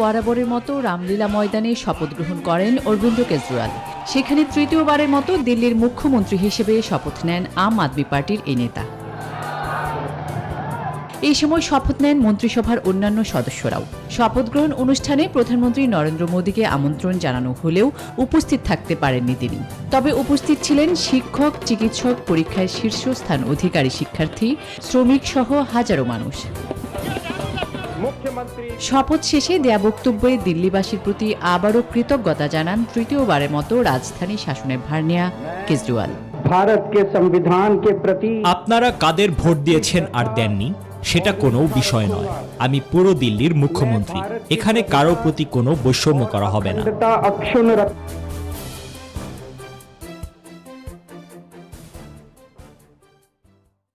বরাবরের মতো রামলীলা ময়দানে শপথ গ্রহণ করেন অরবিন্দ কেজরিওয়াল। সেখানে তৃতীয়বারের মতো দিল্লির মুখ্যমন্ত্রী হিসেবে শপথ নেন আম আদমি পার্টির এই নেতা। এই সময় শপথ নেন মন্ত্রিসভার অন্যান্য সদস্যরাও। শপথ গ্রহণ অনুষ্ঠানে প্রধানমন্ত্রী নরেন্দ্র মোদীকে আমন্ত্রণ জানানো হলেও উপস্থিত থাকতে পারেননি তিনি। তবে উপস্থিত ছিলেন শিক্ষক, চিকিৎসক, পরীক্ষায় শীর্ষস্থান অধিকারী শিক্ষার্থী, শ্রমিক সহ হাজারো মানুষ। শপথ শেষে দেয়া বক্তব্যে দিল্লিবাসীর প্রতি আবারও কৃতজ্ঞতা জানান তৃতীয়বারের মতো রাজধানী শাসনের ভার নেয়া কেজরিওয়াল। ভারতকে সংবিধানকে প্রতি আপনারা কাদের ভোট দিয়েছেন আর দেননি সেটা কোনো বিষয় নয়। আমি পুরো দিল্লির মুখ্যমন্ত্রী, এখানে কারো প্রতি কোনো বৈষম্য করা হবে না।